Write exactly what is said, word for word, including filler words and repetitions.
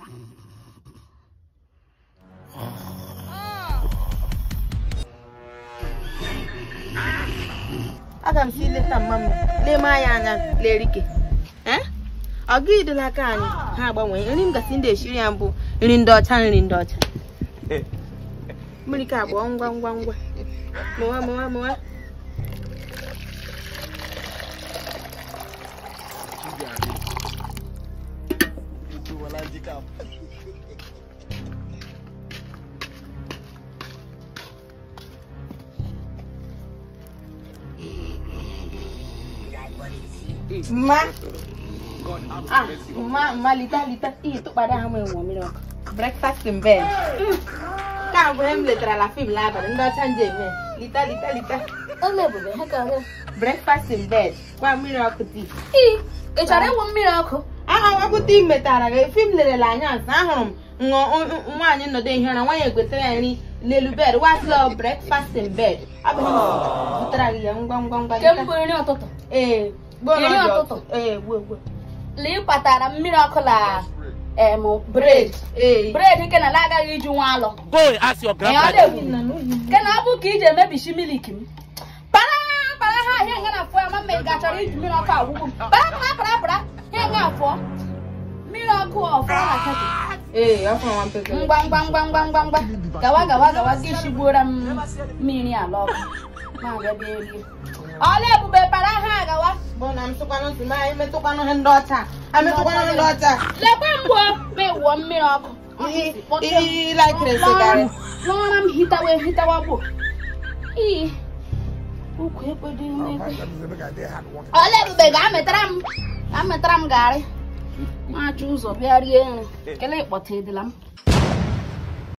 Agam si leta mama le ma ya anya le rike eh ogi de la ka anyị ha agbanwe nri m gasị ndị eshiri ya mbụ nri ndị ọcha nri ndị ọcha mmiri ka agba ngwa ngwa ngwa mụwa mụwa mụwa Ma ah, ma ma lita lita itu pada kamu yang mau minum breakfast in bed. Kamu yang letra la film lah, pada nggak canje me. Lita lita lita. Oh me boleh, haka breakfast in bed. Kau minum aku ti. Ih, eh cara kamu minum aku? Ah, aku ti metara ke film le la nya saham. Ngo umanya no deh hana wanya guetra ni lelu bed. What's love breakfast in bed? Apa ni? Putra yang gong gong gong. Kamu boleh ni apa tu? Eh. Ini apa tu? Eh, gue gue. Liu patara miracle la eh mo bread. Eh, bread ni kena laga iju walo. Go ask your grandfather. Kena abu kije maybe she miliki. Para para ha he ngana fo ma me ga chori iju miracle awu. Para para para para he ngana fo. Miracle of la kati. Eh, apa wan pe. Bang bang bang bang bang bang. Gawa gawa gawa gishi boram mini alo. Ma ga be. Ole bube para ha gawa. Bona msukano sima ime tukano hendota. Ame tukano hendota. Le kwambo me wo miracle. I like resegare. No nam hita we hita wabu. I. Ukwe pedi me. Ole bube ga metram. Ga metram gare. Ma chuzo biari en. Kele pote dilam.